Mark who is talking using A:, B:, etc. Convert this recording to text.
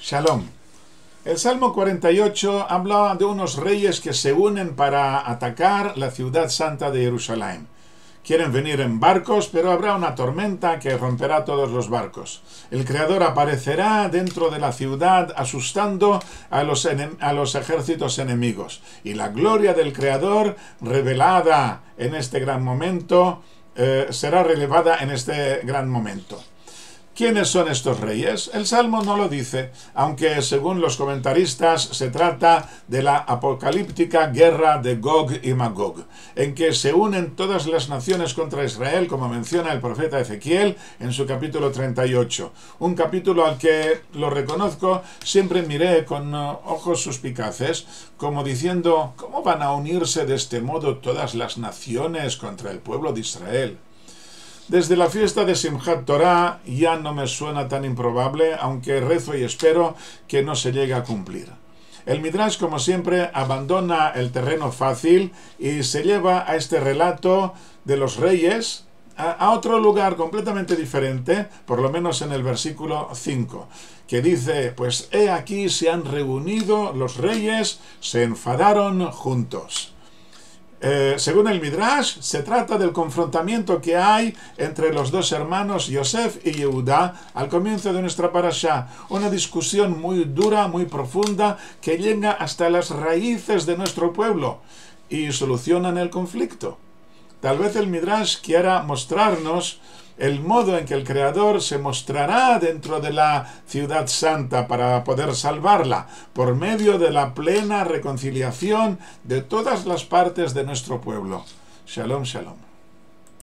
A: Shalom. El Salmo 48 habla de unos reyes que se unen para atacar la ciudad santa de Jerusalén. Quieren venir en barcos, pero habrá una tormenta que romperá todos los barcos. El Creador aparecerá dentro de la ciudad asustando a los ejércitos enemigos. Y la gloria del Creador revelada en este gran momento será relevada en este gran momento. ¿Quiénes son estos reyes? El Salmo no lo dice, aunque según los comentaristas se trata de la apocalíptica guerra de Gog y Magog, en que se unen todas las naciones contra Israel, como menciona el profeta Ezequiel en su capítulo 38. Un capítulo al que, lo reconozco, siempre miré con ojos suspicaces, como diciendo, ¿cómo van a unirse de este modo todas las naciones contra el pueblo de Israel? Desde la fiesta de Simchat Torah ya no me suena tan improbable, aunque rezo y espero que no se llegue a cumplir. El Midrash, como siempre, abandona el terreno fácil y se lleva a este relato de los reyes a otro lugar completamente diferente, por lo menos en el versículo 5, que dice, pues he aquí se han reunido los reyes, se enfadaron juntos. Según el Midrash, se trata del confrontamiento que hay entre los dos hermanos Yosef y Yehudá al comienzo de nuestra parashá. Una discusión muy dura, muy profunda, que llega hasta las raíces de nuestro pueblo y solucionan el conflicto. Tal vez el Midrash quiera mostrarnos el modo en que el Creador se mostrará dentro de la ciudad santa para poder salvarla, por medio de la plena reconciliación de todas las partes de nuestro pueblo. Shalom, shalom.